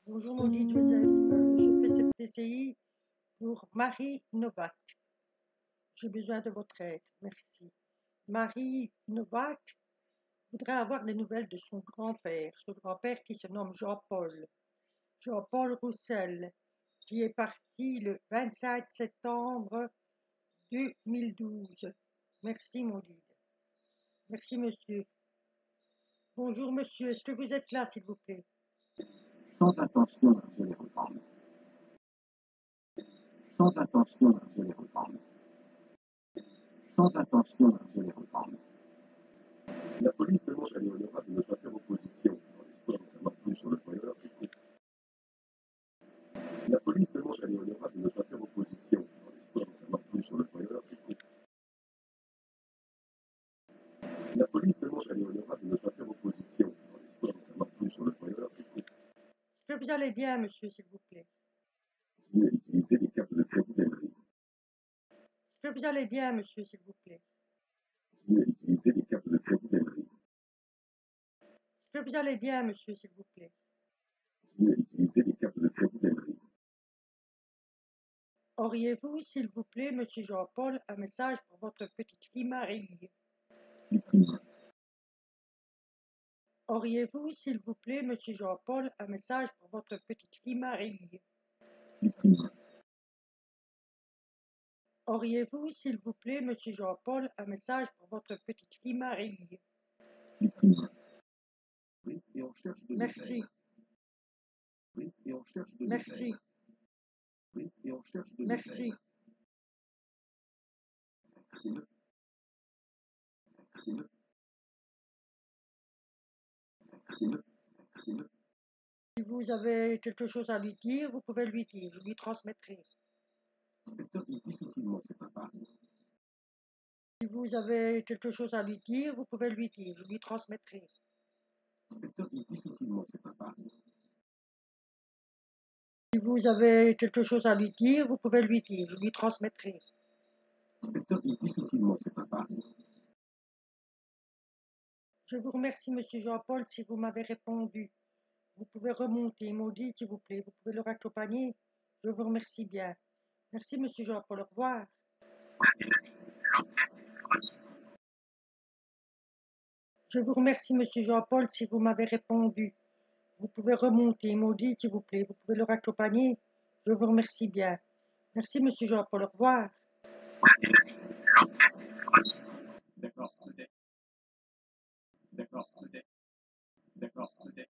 Bonjour maudit Joseph, je fais cette PCI pour Marie Novak. J'ai besoin de votre aide, merci. Marie Novak voudrait avoir des nouvelles de son grand-père qui se nomme Jean-Paul. Jean-Paul Roussel, qui est parti le 25 septembre 2012. Merci maudit. Merci monsieur. Bonjour monsieur, est-ce que vous êtes là s'il vous plaît? Sans intention, je les reprends. Sans intention, je les reprends. Sans intention, je les reprends. La police demande à Léonora de ne pas faire opposition, dans l'espoir d'en savoir plus sur le foyer, c'est tout. La police demande à Léonora de ne pas faire opposition, dans l'espoir d'en savoir plus sur le foyer, c'est tout. La police demande à Léonora de ne pas faire opposition, dans l'espoir d'en savoir plus sur le foyer, c'est tout. Est-ce que vous allez bien monsieur s'il vous plaît? Qui a utilisé les cartes de crédit d'Henry. Est-ce que vous allez bien monsieur s'il vous plaît? Qui a utilisé les cartes de crédit d'Henry. Est-ce que vous allez bien monsieur s'il vous plaît? Qui a utilisé les cartes de crédit d'Henry. Auriez-vous, s'il vous plaît, monsieur Jean-Paul, un message pour votre petite fille Marie? Victime. Auriez-vous, s'il vous plaît, monsieur Jean-Paul, un message pour votre petite fille Marie? Victime. Auriez-vous, s'il vous plaît, monsieur Jean-Paul, un message pour votre petite fille Marie? Victime. Oui, et on cherche de Merci, nouvelles. Oui, et on cherche de merci, nouvelles. Oui, et on cherche de merci. nouvelles. Crise. Crise. Crise. Crise. Si vous avez quelque chose à lui dire, vous pouvez lui dire, je lui transmettrai. L'inspecteur dit difficilement cette impasse. Si vous avez quelque chose à lui dire, vous pouvez lui dire, je lui transmettrai. L'inspecteur dit difficilement cette impasse. Si vous avez quelque chose à lui dire, vous pouvez lui dire, je lui transmettrai. L'inspecteur dit difficilement cette impasse. Je vous remercie, monsieur Jean-Paul, si vous m'avez répondu. Vous pouvez remonter, maudit, s'il vous plaît. Vous pouvez le raccompagner. Je vous remercie bien. Merci, monsieur Jean-Paul. Au revoir. Je vous remercie, monsieur Jean-Paul, si vous m'avez répondu. Vous pouvez remonter, maudit, s'il vous plaît. Vous pouvez le raccompagner. Je vous remercie bien. Merci, monsieur Jean-Paul. Au revoir.